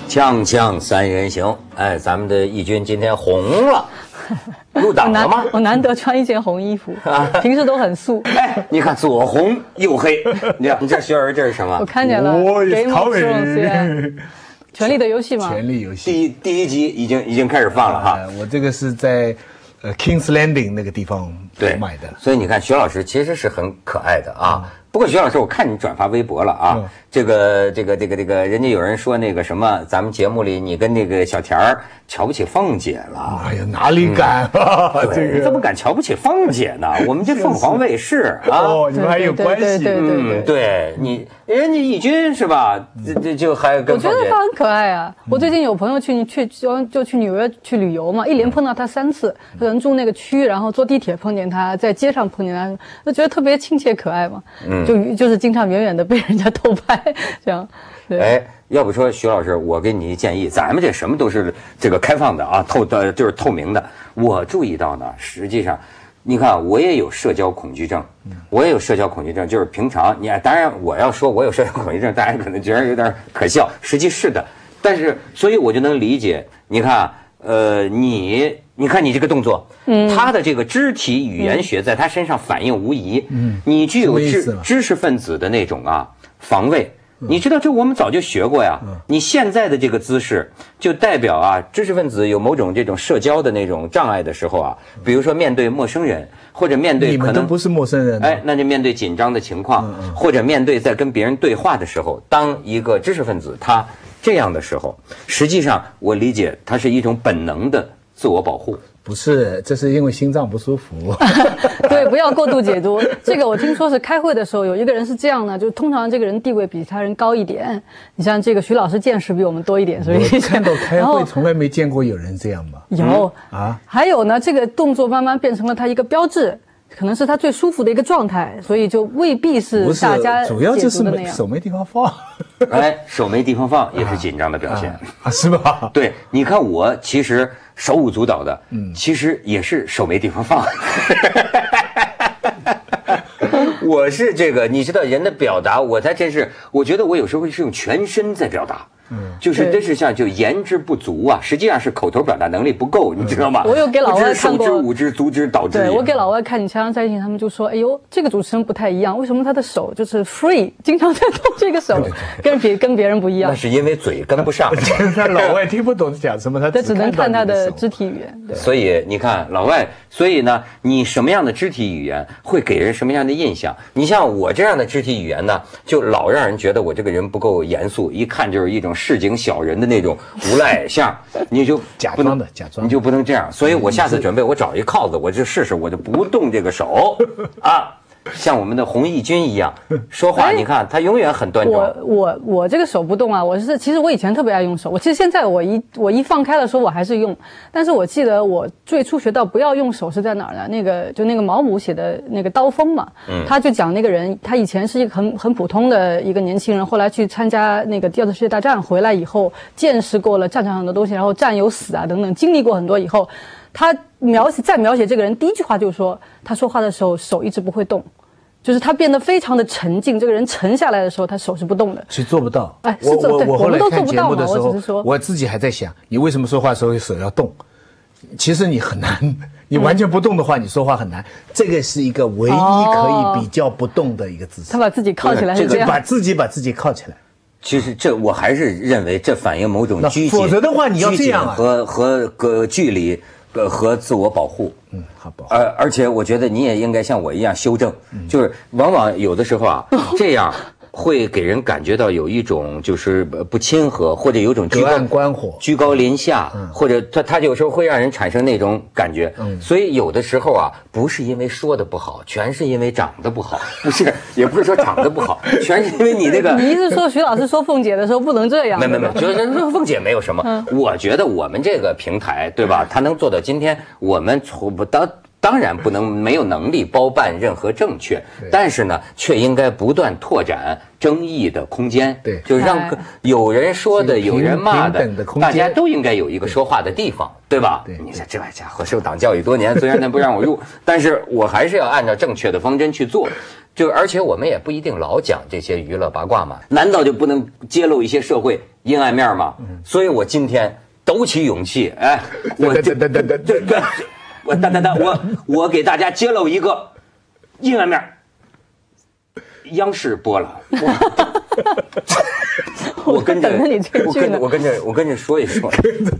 锵锵三人行，哎，咱们的义军今天红了，入党了吗？ 我难得穿一件红衣服，平时都很素。 哎，你看左红右黑，你看你这学儿这是什么？ 我看见了，Game of Thrones，权力的游戏吗？ 权力游戏第一集已经开始放了哈。 我这个是在King's Landing 那个地方买的， 所以你看徐老师其实是很可爱的啊。不过徐老师，我看你转发微博了啊，这个，人家有人说那个什么，咱们节目里你跟那个小田儿瞧不起凤姐了。 哎呀，哪里敢啊？ 你怎么敢瞧不起凤姐呢？我们这凤凰卫视啊， 哦，你们还有关系？ 对你，人家义军是吧？这就还跟我觉得他很可爱啊。我最近有朋友就去纽约去旅游嘛，一连碰到他3次，可能住那个区，然后坐地铁碰见他，在街上碰见他，就觉得特别亲切可爱嘛。就是经常远远的被人家偷拍，这样。对。 哎，要不说徐老师，我给你一建议，咱们这什么都是这个开放的啊，就是透明的。我注意到呢，实际上，你看我也有社交恐惧症，就是平常当然我要说我有社交恐惧症，大家可能觉得有点可笑，实际是的。但是所以我就能理解，你看，你看你这个动作，他的这个肢体语言学在他身上反应无疑。你具有知识分子的那种防卫。你知道这我们早就学过呀。你现在的这个姿势就代表知识分子有某种这种社交的那种障碍的时候比如说面对陌生人，或者面对可能你们都不是陌生人， 哎，那就面对紧张的情况，或者面对在跟别人对话的时候，当一个知识分子他这样的时候，实际上我理解它是一种本能的自我保护。 不是，这是因为心脏不舒服。 对，不要过度解读。这个我听说是开会的时候有一个人是这样的，就通常这个人地位比他人高一点。你像这个徐老师见识比我们多一点，所以我看到开会从来没见过有人这样吧？ 有还有呢，这个动作慢慢变成了他一个标志。可能是他最舒服的一个状态，所以就未必是大家主要就是手没地方放。 哎，手没地方放也是紧张的表现是吧？ 对，你看我其实手舞足蹈的，其实也是手没地方放。我是这个，你知道人的表达，我才真是，我觉得我有时候是用全身在表达。就是真是像就言之不足实际上是口头表达能力不够，你知道吗？ 我有给老外看过， 手之舞之足之蹈之。 对，我给老外看你锵锵在一起，他们就说：“哎呦，这个主持人不太一样，为什么他的手就是 free， 经常在动这个手，跟别人不一样？” 那是因为嘴跟不上。 老外听不懂讲什么， 他只能看他的肢体语言。对， 所以你看老外，所以呢，你什么样的肢体语言会给人什么样的印象？你像我这样的肢体语言呢，就老让人觉得我这个人不够严肃，一看就是一种市井小人的那种无赖相，你就假装， 你就不能这样。所以我下次准备我找一铐子，我就试试，我就不动这个手像我们的红义军一样说话，你看他永远很端庄。 我这个手不动其实我以前特别爱用手，其实现在我一放开了说我还是用，但是我记得我最初学到不要用手是在哪儿呢？那个毛姆写的那个刀锋嘛，他就讲那个人，他以前是一个很普通的一个年轻人，后来去参加那个第2次世界大战，回来以后见识过了战场上的东西，然后战有死等等，经历过很多以后，他描写这个人第一句话就是说，他说话的时候手一直不会动。就是他变得非常的沉静，这个人沉下来的时候，他手是不动的， 是做不到。 哎，我后来都做看节不到嘛。 目的时候， 我只是说， 我自己还在想，你为什么说话的时候手要动？其实你很难，你完全不动的话，你说话很难。这个是一个唯一可以比较不动的一个姿势。 他把自己铐起来是这样， 把自己铐起来。 其实这我还是认为这反映某种拘谨， 否则的话你要这样和距离。和自我保护， 好保护。 而且我觉得你也应该像我一样修正，就是往往有的时候这样会给人感觉到有一种就是不亲和，或者有种隔岸观火、 居高临下，或者他有时候会让人产生那种感觉。所以有的时候不是因为说的不好，全是因为长得不好，不是，也不是说长得不好，全是因为你那个。 你是说徐老师说凤姐的时候不能这样？ 没，就是凤姐没有什么。我觉得我们这个平台，对吧？它能做到今天，我们当然不能没有能力包办任何正确，但是呢，却应该不断拓展争议的空间。 对， 就让有人说的、有人骂的，大家都应该有一个说话的地方，对吧？ 对， 你说这家伙受党教育多年，虽然他不让我入，但是我还是要按照正确的方针去做。而且我们也不一定老讲这些娱乐八卦嘛，难道就不能揭露一些社会阴暗面吗？所以我今天抖起勇气，哎，我给大家揭露一个阴暗面。央视播了，我跟着我跟着说一说，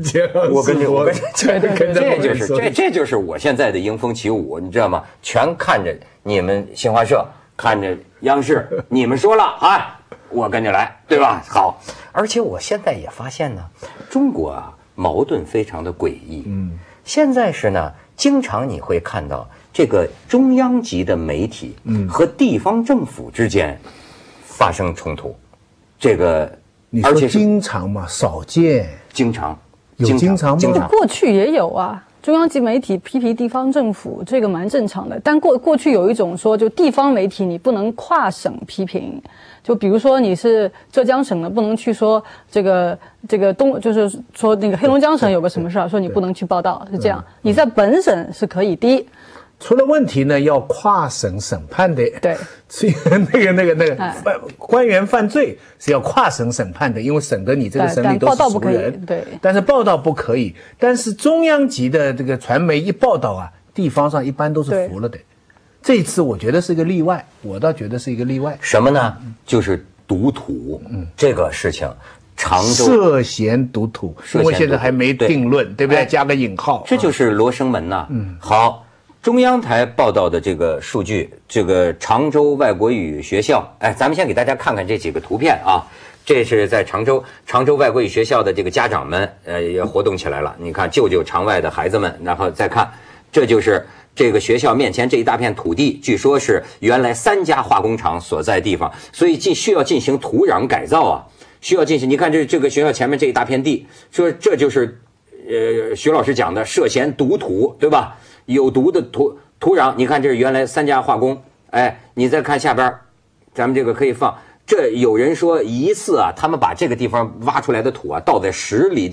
这就是我现在的迎风起舞，你知道吗？全看着你们新华社，看着央视，你们说了啊，我跟着来，对吧？好，而且我现在也发现呢，中国啊矛盾非常的诡异，现在是呢，经常你会看到这个中央级的媒体和地方政府之间发生冲突，这个你说经常吗？少见， 经常吗？ 过去也有啊，中央级媒体批评地方政府，这个蛮正常的。但过去有一种说，就地方媒体你不能跨省批评，就比如说你是浙江省的，不能去说这个就是说那个黑龙江省有个什么事儿，说你不能去报道，是这样。你在本省是可以的。 出了问题呢，要跨省审判的。 对， 所以那个官员犯罪是要跨省审判的，因为省得你这个省里都是熟人。 对， 但是报道不可以。但是中央级的这个传媒一报道啊，地方上一般都是服了的。这一次我觉得是个例外，我倒觉得是一个例外。 什么呢？就是赌土，这个事情。常州涉嫌赌土，因为现在还没定论，对不对？加个引号， 这就是罗生门呐。好。中央台报道的这个数据，这个常州外国语学校，哎，咱们先给大家看看这几个图片啊。这是在常州外国语学校的这个家长们，也活动起来了。你看，救救常外的孩子们，然后再看，这就是这个学校面前这一大片土地，据说是原来3家化工厂所在地方，所以需要进行土壤改造啊，需要进行。你看这个学校前面这一大片地，说这就是徐老师讲的涉嫌赌土，对吧？有毒的土壤，你看这是原来3家化工，哎，你再看下边，咱们这个可以放。这有人说疑似啊，他们把这个地方挖出来的土啊，倒在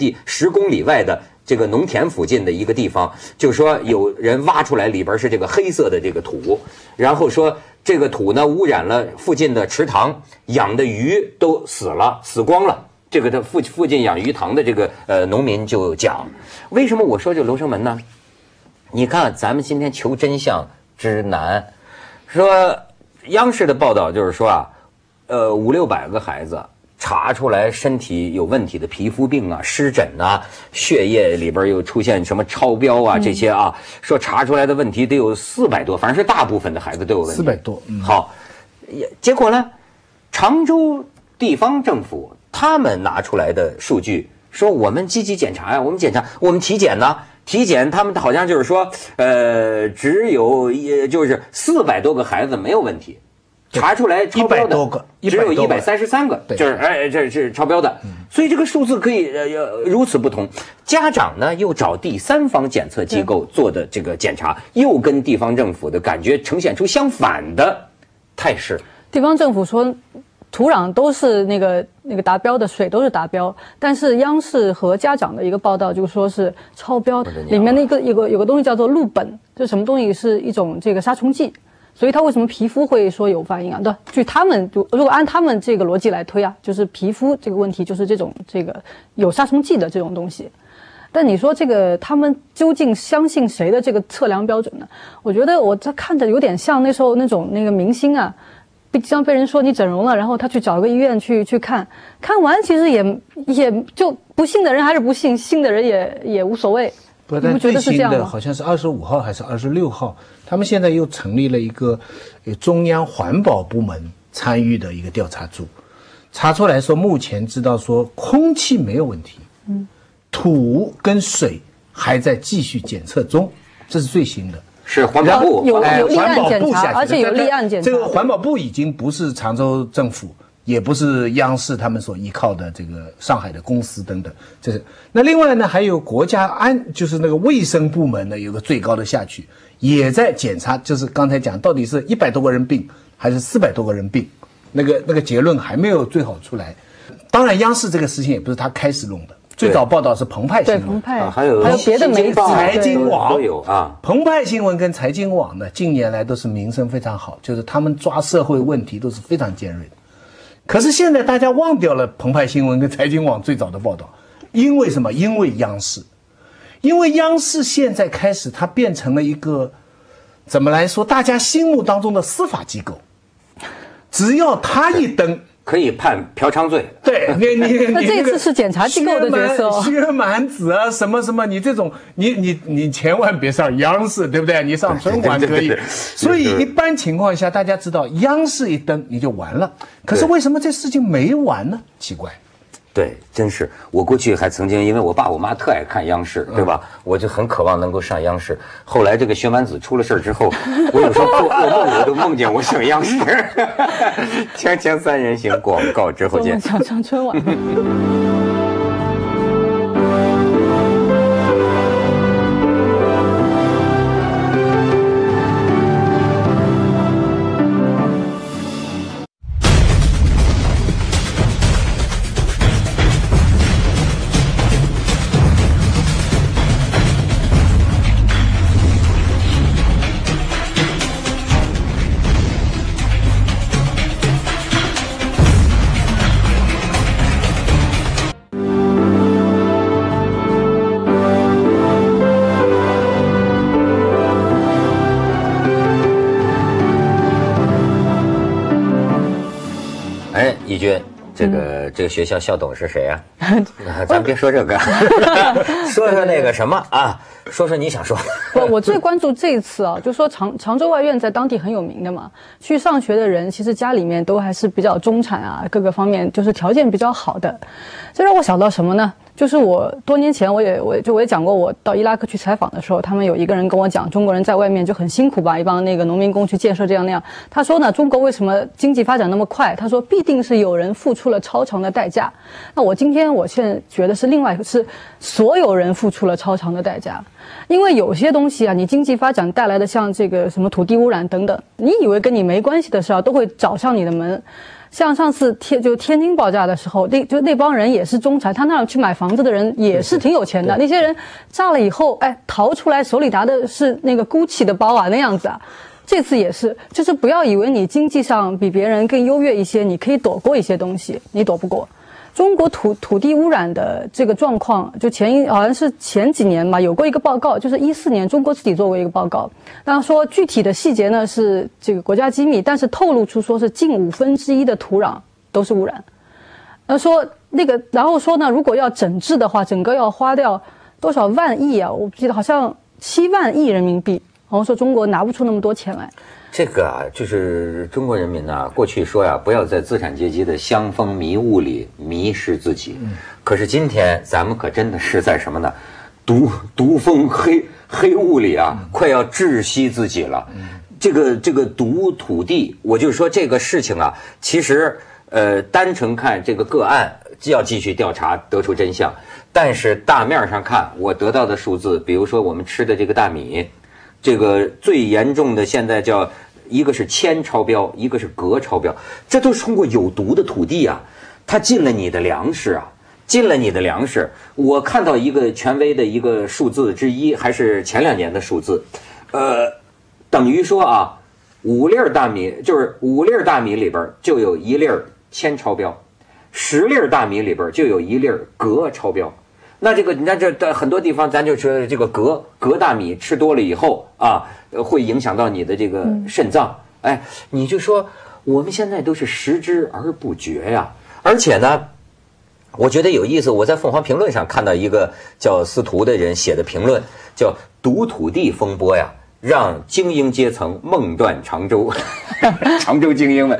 10公里外的这个农田附近的一个地方，就说有人挖出来里边是这个黑色的这个土，然后说这个土呢污染了附近的池塘，养的鱼都死光了。这个他附近养鱼塘的这个农民就讲，为什么我说这罗生门呢？你看，咱们今天求真相之难，说央视的报道就是说啊，500-600个孩子查出来身体有问题的皮肤病啊、湿疹啊、血液里边又出现什么超标啊这些啊，说查出来的问题得有400多，反正是大部分的孩子都有问题。 400多， 好，结果呢，常州地方政府他们拿出来的数据说，我们积极检查呀，我们体检呢。体检他们好像就是说，只有就是400多个孩子没有问题，查出来超标的 100多个， 只有133个，就是这是超标的，所以这个数字可以如此不同。家长呢又找第三方检测机构做的这个检查，又跟地方政府的感觉呈现出相反的态势。 地方政府说土壤都是那个达标的，水都是达标，但是央视和家长的一个报道就说是超标，里面有个东西叫做氯苯，这什么东西？是一种这个杀虫剂，所以它为什么皮肤会说有反应啊？对，据他们如果按他们这个逻辑来推啊，就是皮肤这个问题就是这个有杀虫剂的这种东西。但你说这个他们究竟相信谁的这个测量标准呢？我觉得我这看着有点像那时候那种明星啊。像被人说你整容了，然后他去找个医院去看完，其实也就不信的人还是不信，信的人也无所谓。 不，但最新的好像是25号还是26号，他们现在又成立了一个中央环保部门参与的一个调查组，查出来说目前知道说空气没有问题，土跟水还在继续检测中，这是最新的。 是环保部有立案检查， 而且有立案检查。 这个环保部已经不是常州政府， 也不是央视他们所依靠的这个上海的公司等等。这是那另外呢，还有国家就是那个卫生部门呢有个最高的下去，也在检查，就是刚才讲到底是100多个人病还是400多个人病，那个结论还没有最好出来。当然，央视这个事情也不是他开始弄的，最早报道是澎湃新闻， 对澎湃， 还有别的媒体， 财经网都有啊。 澎湃新闻跟财经网呢，近年来都是名声非常好，就是他们抓社会问题都是非常尖锐的。可是现在大家忘掉了澎湃新闻跟财经网最早的报道，因为什么？因为央视，因为央视现在开始它变成了一个怎么来说，大家心目当中的司法机构，只要他一登。 可以判嫖娼罪。 对， 那这次是检察机构的角色， 薛蛮子啊，什么什么，你这种，你千万别上央视，对不对？你上春晚可以。所以一般情况下，大家知道央视一登你就完了。可是为什么这事情没完呢？奇怪。 对，真是我过去还曾经，因为我爸我妈特爱看央视，对吧？我就很渴望能够上央视。后来这个薛蛮子出了事之后，我有时候做噩梦，我都梦见我上央视。锵锵三人行，广告之后见。 想上春晚。 义军，这个学校校董是谁呀？咱别说这个，说说那个什么啊，说说你想说。 我最关注这一次啊，就说常州外院在当地很有名的嘛，去上学的人其实家里面都还是比较中产啊，各个方面就是条件比较好的。这让我想到什么呢？就是我多年前我也讲过，我到伊拉克去采访的时候，他们有一个人跟我讲，中国人在外面就很辛苦吧，一帮那个农民工去建设这样那样。他说呢，中国为什么经济发展那么快？他说必定是有人付出了超长的代价。那我现在觉得是另外是所有人付出了超长的代价，因为有些东西啊，你经济发展带来的像这个什么土地污染等等，你以为跟你没关系的事啊，都会找上你的门。像上次天津爆炸的时候，那帮人也是中产，他那儿去买房子的人也是挺有钱的。那些人炸了以后，逃出来手里拿的是那个 GUCCI 的包啊，那样子啊。这次也是，就是不要以为你经济上比别人更优越一些，你可以躲过一些东西，你躲不过。中国土地污染的这个状况，就好像是前几年吧，有过一个报告，就是14年中国自己做过一个报告，那说具体的细节呢是这个国家机密，但是透露出说是近1/5的土壤都是污染。然后说呢，如果要整治的话，整个要花掉多少万亿啊？我记得好像7万亿人民币。然后说中国拿不出那么多钱来。 这个啊，就是中国人民呐，过去说呀，不要在资产阶级的香风迷雾里迷失自己。可是今天咱们可真的是在什么呢？毒风黑雾里啊，快要窒息自己了。这个毒土地，我就说这个事情啊，其实单纯看这个个案要继续调查，得出真相。但是大面上看，我得到的数字，比如说我们吃的这个大米。这个最严重的现在叫一个是铅超标，一个是镉超标，这都是通过有毒的土地啊，它进了你的粮食啊，进了你的粮食。我看到一个权威的一个数字之一，还是前2年的数字，等于说啊，5粒大米就是5粒大米里边就有1粒铅超标，10粒大米里边就有1粒镉超标。那这个你看这很多地方咱就说这个镉大米吃多了以后啊，会影响到你的这个肾脏。你就说我们现在都是食之而不觉呀。而且呢，我觉得有意思，我在凤凰评论上看到一个叫司徒的人写的评论，叫毒土地风波呀，让精英阶层梦断常州。常州精英们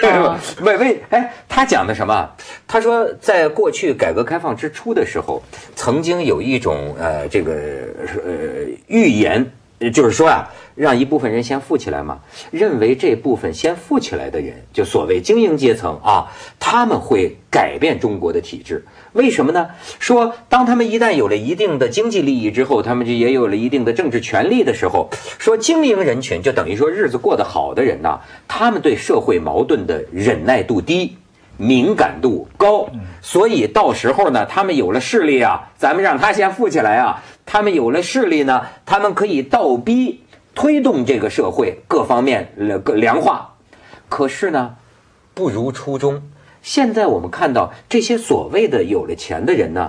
他讲的什么？他说在过去改革开放之初的时候，曾经有一种预言就是说啊，让一部分人先富起来嘛，认为这部分先富起来的人，就所谓精英阶层啊，他们会改变中国的体制。为什么呢？说当他们一旦有了一定的经济利益之后，他们就也有了一定的政治权利的时候，说精英人群就等于说日子过得好的人呐，他们对社会矛盾的忍耐度低，敏感度高，所以到时候呢，他们有了势力啊，咱们让他先富起来啊，他们有了势力呢，他们可以倒逼推动这个社会各方面良化。可是呢，不如初衷。现在我们看到这些所谓的有了钱的人呢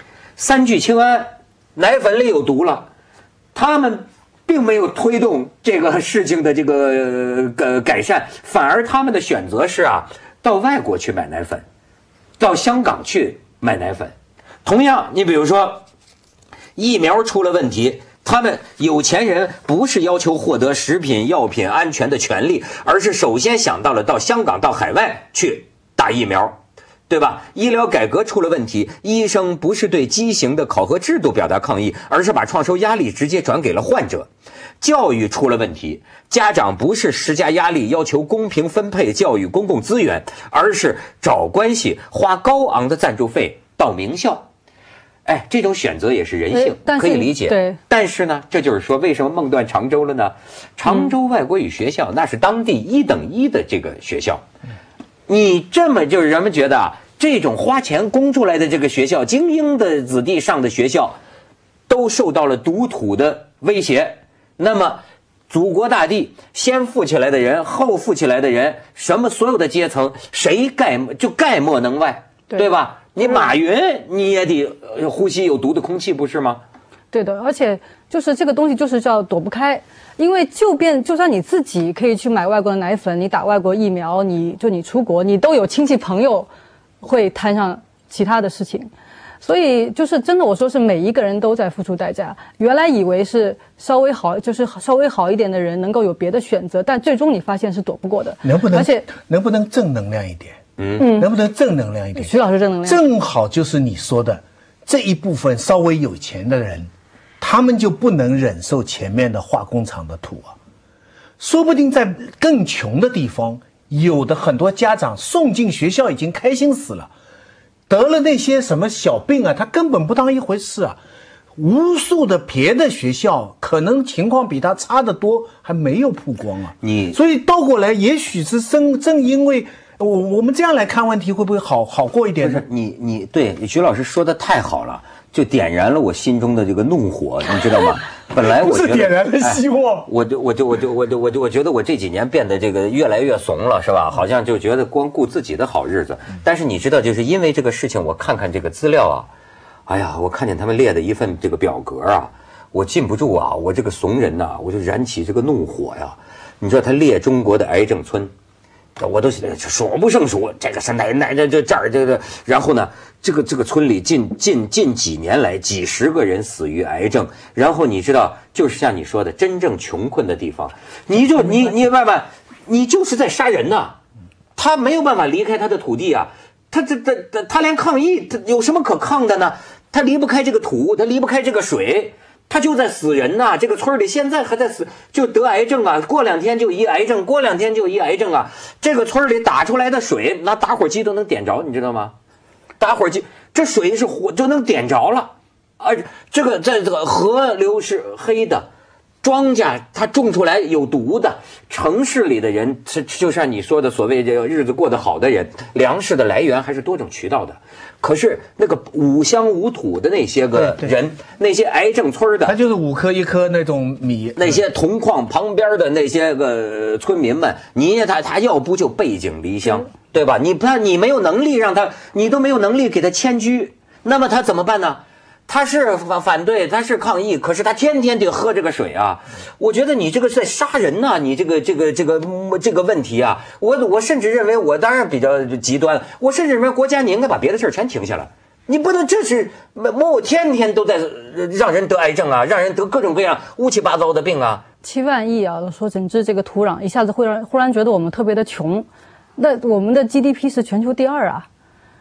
，3聚氰胺奶粉里有毒了，他们并没有推动这个事情的这个改善，反而他们的选择是啊，到外国去买奶粉，到香港去买奶粉。同样，你比如说疫苗出了问题，他们有钱人不是要求获得食品药品安全的权利，而是首先想到了到香港到海外去打疫苗，对吧？医疗改革出了问题，医生不是对畸形的考核制度表达抗议，而是把创收压力直接转给了患者。教育出了问题，家长不是施加压力要求公平分配教育公共资源，而是找关系花高昂的赞助费到名校。哎，这种选择也是人性，可以理解。 对， 但是呢，这就是说，为什么梦断常州了呢？常州外国语学校那是当地1等1的这个学校。你这么就是人们觉得啊，这种花钱供出来的这个学校，精英的子弟上的学校，都受到了堵土的威胁。那么，祖国大地先富起来的人，后富起来的人，什么所有的阶层，谁概莫能外，对吧？你马云你也得呼吸有毒的空气，不是吗？ 对的，而且就是这个东西就是叫躲不开，因为就算你自己可以去买外国的奶粉，你打外国疫苗，你出国，你都有亲戚朋友会摊上其他的事情，所以就是真的，我说是每一个人都在付出代价。原来以为是稍微好一点的人能够有别的选择，但最终你发现是躲不过的。而且能不能正能量一点？能不能正能量一点？ 徐老师正能量， 正好就是你说的这一部分稍微有钱的人。他们就不能忍受前面的化工厂的土啊，说不定在更穷的地方，有的很多家长送进学校已经开心死了，得了那些什么小病啊，他根本不当一回事啊。无数的别的学校可能情况比他差得多，还没有曝光啊。所以倒过来，也许是正因为我们这样来看问题，会不会好过一点？ 不是你对徐老师说的太好了。就点燃了我心中的这个怒火，你知道吗？本来我觉得不是点燃了希望， 我觉得我这几年变得这个越来越怂了，是吧？好像就觉得光顾自己的好日子。但是你知道，就是因为这个事情，我看看这个资料啊，哎呀，我看见他们列的一份这个表格啊，我禁不住啊，我这个怂人呐，我就燃起这个怒火呀。你知道他列中国的癌症村。我都数不胜数，这个是哪这儿这个，然后呢，这个村里近几年来几十个人死于癌症，然后你知道，就是像你说的，真正穷困的地方，你慢慢，你就是在杀人呐，他没有办法离开他的土地啊，他连抗议，他有什么可抗的呢？他离不开这个土，他离不开这个水。他就在死人呐，这个村里现在还在死，就得癌症啊，过2天就一癌症，过2天就一癌症啊。这个村里打出来的水，拿打火机都能点着，你知道吗？打火机，这水是火就能点着了，这个在这个河流是黑的，庄稼它种出来有毒的，城市里的人就像你说的，所谓这个日子过得好的人，粮食的来源还是多种渠道的。可是那个五乡五土的那些个人，那些癌症村的， 他就是5颗1颗那种米， 那些铜矿旁边的那些个村民们，他要不就背井离乡，对吧？你没有能力让他，你都没有能力给他迁居，那么他怎么办呢？他是反对，他是抗议，可是他天天得喝这个水啊！我觉得你这个是在杀人呐、你这个问题啊，我甚至认为，我当然比较极端，我甚至认为国家你应该把别的事儿全停下来，你不能这是天天都在让人得癌症啊，让人得各种各样乌七八糟的病啊。 7万亿啊，说整治这个土壤，一下子忽然觉得我们特别的穷，那我们的 GDP 是全球第2啊。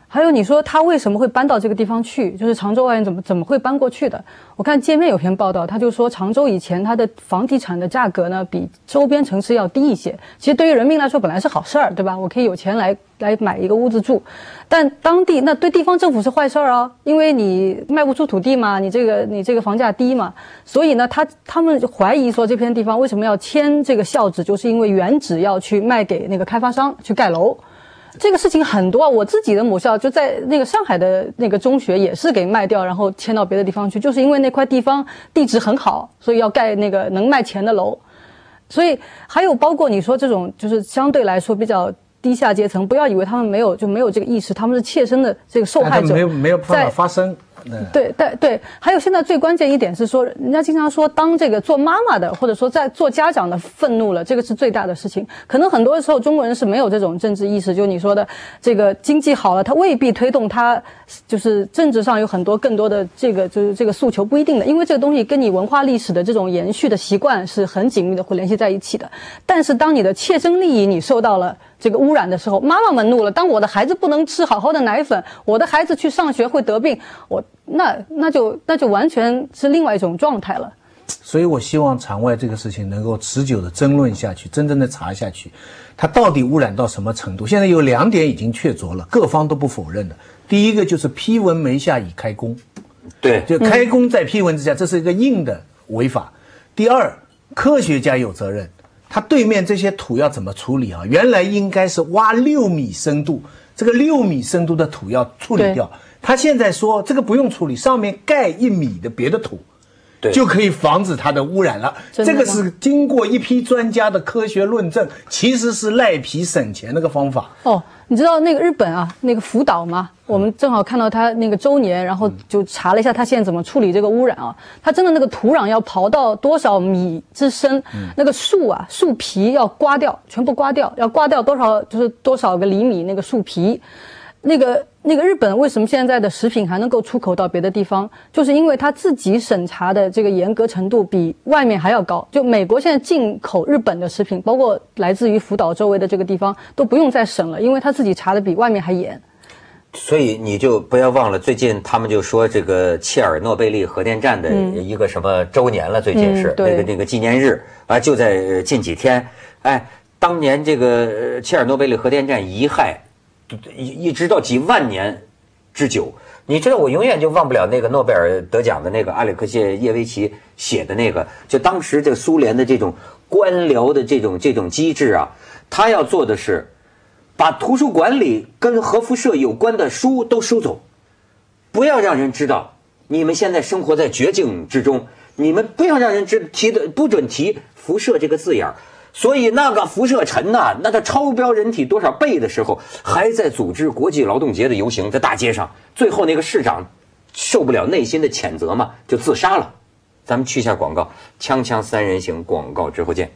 还有你说他为什么会搬到这个地方去？就是常州外院怎么会搬过去的？我看界面有篇报道，他就说常州以前它的房地产的价格呢比周边城市要低一些。其实对于人民来说本来是好事儿，对吧？我可以有钱来买一个屋子住，但当地那对地方政府是坏事儿啊，因为你卖不出土地嘛，你这个房价低嘛，所以呢他们怀疑说这片地方为什么要迁这个校址，就是因为原址要去卖给那个开发商去盖楼。这个事情很多啊，我自己的母校就在那个上海的那个中学也是给卖掉，然后迁到别的地方去，就是因为那块地方地质很好，所以要盖那个能卖钱的楼。所以还有包括你说这种就是相对来说比较低下阶层，不要以为他们没有这个意识，他们是切身的这个受害者， 没有办法发声。 对，还有现在最关键一点是说，人家经常说，当这个做妈妈的或者说在做家长的愤怒了，这个是最大的事情。可能很多时候中国人是没有这种政治意识，就你说的这个经济好了，他未必推动他就是政治上有很多更多的这个就是这个诉求，不一定的，因为这个东西跟你文化历史的这种延续的习惯是很紧密的，会联系在一起的。但是当你的切身利益你受到了这个污染的时候，妈妈们怒了，当我的孩子不能吃好好的奶粉，我的孩子去上学会得病，那就完全是另外一种状态了。 所以我希望场外这个事情能够持久的争论下去，真正的查下去，它到底污染到什么程度。现在有2点已经确凿了，各方都不否认的。第一个就是批文没下已开工， 对， 就开工在批文之下，这是一个硬的违法。第二，科学家有责任，他对面这些土要怎么处理啊？原来应该是挖6米深度，这个6米深度的土要处理掉。他现在说这个不用处理，上面盖1米的别的土，就可以防止它的污染了。这个是经过一批专家的科学论证，其实是赖皮省钱那个方法。 哦，你知道那个日本啊，那个福岛吗？我们正好看到他那个周年，然后就查了一下他现在怎么处理这个污染啊。他真的那个土壤要刨到多少米之深，那个树皮要刮掉，全部刮掉，要刮掉多少个厘米那个树皮。那个日本为什么现在的食品还能够出口到别的地方，就是因为他自己审查的这个严格程度比外面还要高。就美国现在进口日本的食品，包括来自于福岛周围的这个地方，都不用再审了，因为他自己查的比外面还严。 所以你就不要忘了，最近他们就说这个切尔诺贝利核电站的一个什么周年了，最近是那个纪念日啊，就在近几天。哎，当年这个切尔诺贝利核电站遗害一直到几万年之久。你知道我永远就忘不了那个诺贝尔得奖的那个阿列克谢耶维奇写的那个，就当时这个苏联的这种官僚的这种机制啊，他要做的是把图书馆里跟核辐射有关的书都收走，不要让人知道你们现在生活在绝境之中，你们不要让人不准提辐射这个字眼。所以那个辐射尘呐，那它超标人体多少倍的时候，还在组织国际劳动节的游行，在大街上，最后那个市长受不了内心的谴责嘛，就自杀了。咱们去一下广告，锵锵三人行，广告之后见。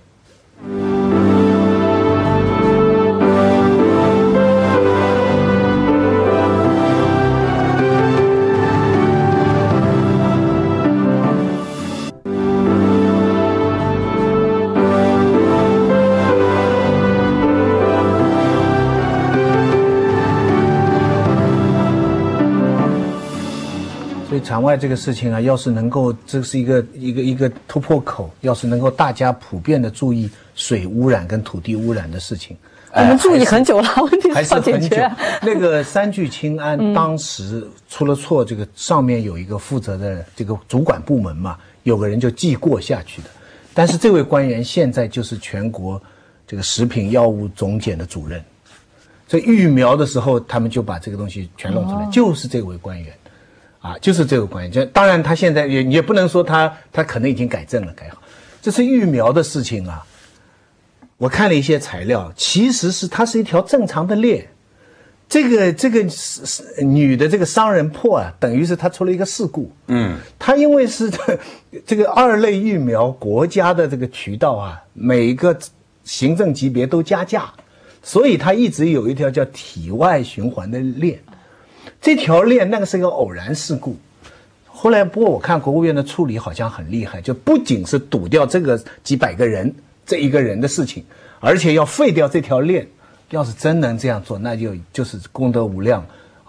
场外这个事情啊，要是能够，这是一个突破口，要是能够大家普遍的注意水污染跟土地污染的事情， 我们注意很久了，问题还是很久。那个3聚氰胺当时出了错，这个上面有一个负责的这个主管部门嘛，有个人就记过下去的，但是这位官员现在就是全国这个食品药物总检的主任，所以育苗的时候他们就把这个东西全弄出来，就是这位官员。就是这个官员，当然他现在也不能说他可能已经改正了改好，这是育苗的事情啊。我看了一些材料，其实它是一条正常的链。这个女的这个商人破啊，等于是他出了一个事故。他因为是这个2类育苗，国家的这个渠道啊，每一个行政级别都加价，所以他一直有一条叫体外循环的链。这条链那个是一个偶然事故，后来不过我看国务院的处理好像很厉害，就不仅是堵掉这个几百个人这一个人的事情，而且要废掉这条链。要是真能这样做，那就是功德无量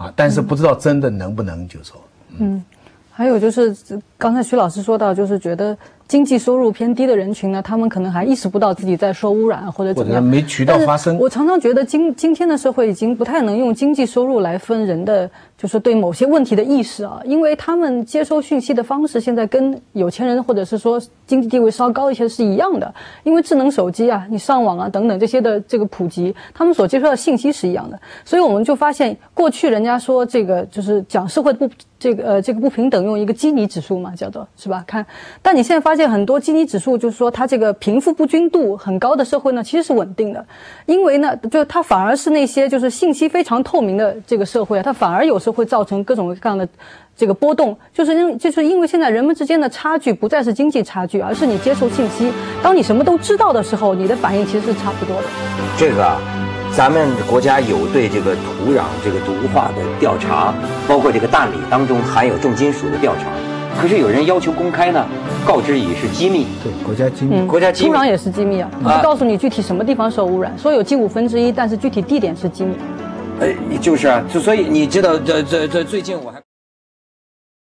但是不知道真的能不能就说。 还有就是刚才徐老师说到，就是觉得经济收入偏低的人群呢，他们可能还意识不到自己在受污染或者怎么样， 没渠道发声。 我常常觉得今天的社会已经不太能用经济收入来分人的，就是对某些问题的意识啊，因为他们接收讯息的方式现在跟有钱人或者是说经济地位稍高一些是一样的，因为智能手机啊、你上网啊等等这些的这个普及，他们所接收的信息是一样的，所以我们就发现过去人家说这个就是讲社会这个不平等用一个基尼指数嘛，叫做是吧？看，但你现在发现很多基尼指数就是说它这个贫富不均度很高的社会呢，其实是稳定的，因为呢，就它反而是那些就是信息非常透明的这个社会啊，它反而有时候会造成各种各样的这个波动，就是因为现在人们之间的差距不再是经济差距，而是你接受信息，当你什么都知道的时候，你的反应其实是差不多的。 这个咱们国家有对这个土壤这个毒化的调查，包括这个大米当中含有重金属的调查，可是有人要求公开呢，告知以是机密。 对，国家机密， 国家机密。 土壤也是机密啊，不告诉你具体什么地方受污染，说有近1/5，但是具体地点是机密。 就是啊，所以你知道，这最近我还。